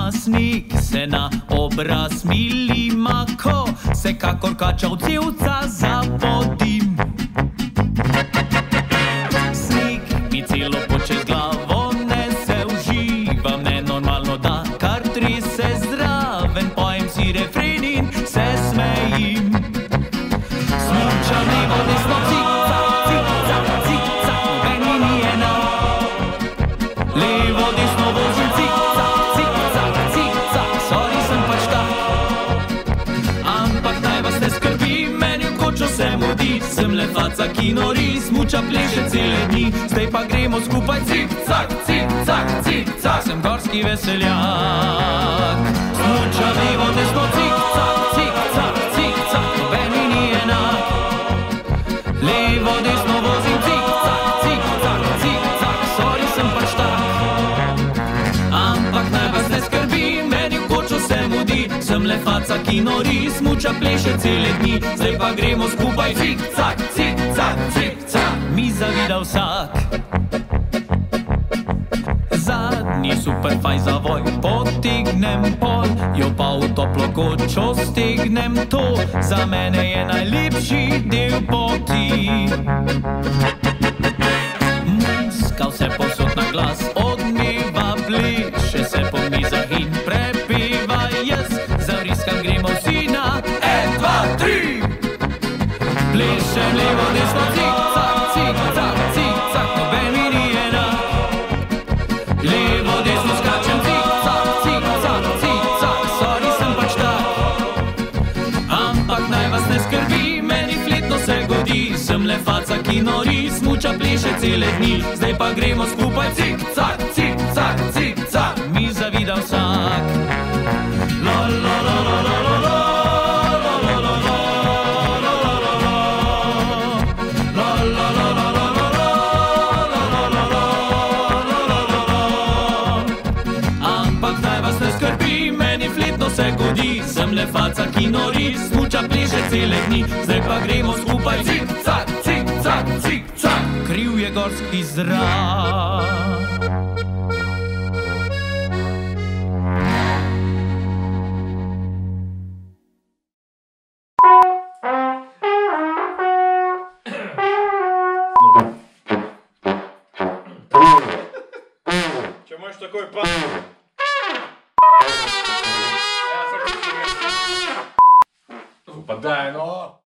Sneg se na obraz milima, ko se kakor kačavcevca zapodim. Sneg mi celo počez glavo nese, uživam nenormalno, da kar trese zraven, pojem si refren in se smejim. Smučam levo, desno, cik-cak, cik-cak, cik-cak, noben mi ni enak. Levo, desno vozim, cik-cak, cik-cak, cik-cak, sorry, sem pač tak. Ampak naj vas ne skrbi, meni v kočo se mudi. Sem le faca, ki nori, smuča, pleše cele dni. Zdaj pa gremo skupaj, cik-cak, cik-cak, cik-cak, sem gorski veseljak. Smuča levo, desno, cik-cak, cik-cak, cik-cak, noben mi ni enak. Levo, desno vozim, cik-cak, cik-cak, cik-cak, sorry, sem pač tak. Ampak naj vas ne skrbi, meni v kočo se mudi. Sem le faca, ki nori, smuča, pleše cele dni. Zdaj pa gremo skupaj, cik-cak, cik-cak, cik-cak, mi zavida vsak. Zadnji super faj zavoj potegnem pol, jo pa v toplo kočo stegnem. To za mene je najlepši del poti. Muska vse posod na glas odmeva, pleše se po mizah in prepeva. Jaz zavriskam, gremo vsi na 1, 2, 3. Plešem levo, desno, cik-cak, cik-cak, cik-cak, noben mi ni enak. Levo, desno skačem, cik-cak, cik-cak, cik-cak, sorry, sem pač tak. Ampak naj vas ne skrbi, meni fletno se godi. Sem le faca, ki nori, smuča, pleše cele dni. Zdaj pa gremo skupaj, cik-cak, cik-cak, cik-cak, mi zavida vsak. La la la la la la la. Se godi, sem le faca, ki nori, smuča, pleše cele dni. Zdaj pa gremo skupaj, cik-cak, cik-cak, cik-cak, kriv je gorski zrak. Че можешь такой па... Выпадай, но...